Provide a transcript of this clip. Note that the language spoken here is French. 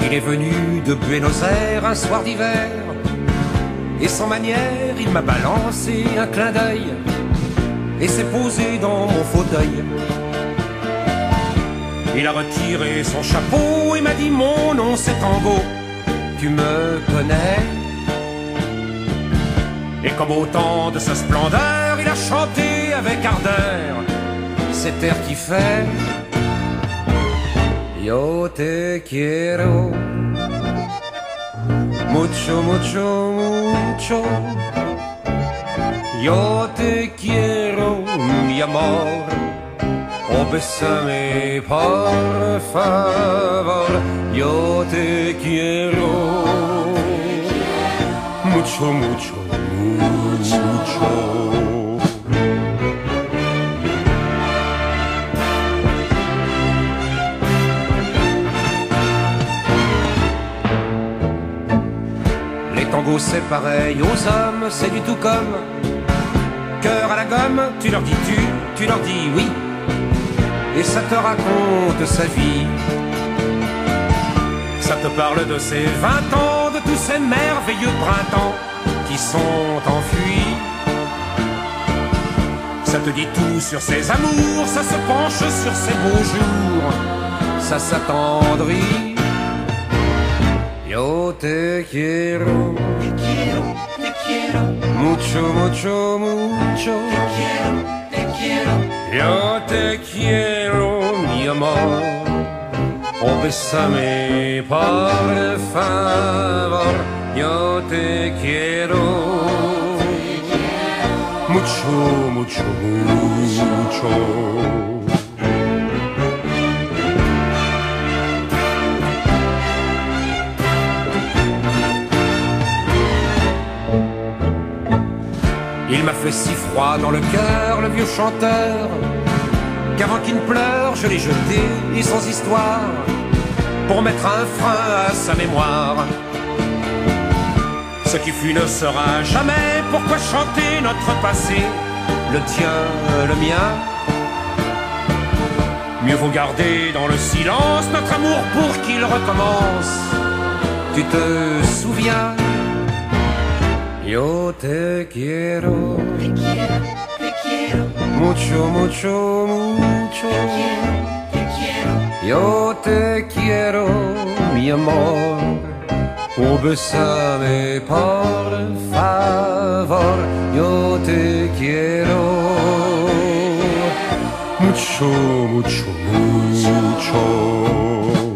Il est venu de Buenos Aires un soir d'hiver, et sans manière, il m'a balancé un clin d'œil et s'est posé dans mon fauteuil. Il a retiré son chapeau et m'a dit: mon nom c'est Tango, tu me connais? Et comme au temps de sa splendeur, il a chanté avec ardeur cet air qui fait: Yo te quiero mucho, mucho, mucho. Yo te quiero, mi amor. Oh, bésame, por favor. Yo te quiero mucho, mucho, mucho. Les tangos c'est pareil aux hommes, c'est du tout comme cœur à la gomme, tu leur dis tu leur dis oui, et ça te raconte sa vie. Ça te parle de ses 20 ans, de tous ces merveilleux printemps qui sont enfuis. Ça te dit tout sur ses amours, ça se penche sur ses beaux jours, ça s'attendrit. Yo te quiero, te quiero, te quiero, mucho, mucho, mucho. Te quiero, te quiero. Yo te quiero, mi amor. Oh, bésame, por favor. Yo te quiero mucho, mucho, mucho. Il m'a fait si froid dans le cœur, le vieux chanteur, qu'avant qu'il ne pleure, je l'ai jeté, et sans histoire, pour mettre un frein à sa mémoire. Ce qui fut ne sera jamais, pourquoi chanter notre passé, le tien, le mien? Mieux vaut garder dans le silence notre amour pour qu'il recommence. Tu te souviens? Yo te quiero, te quiero, te quiero, mucho, mucho, mucho. Te quiero, te quiero. Yo te quiero, mi amor. Oh, bésame, por favor. Yo te quiero mucho, mucho, mucho.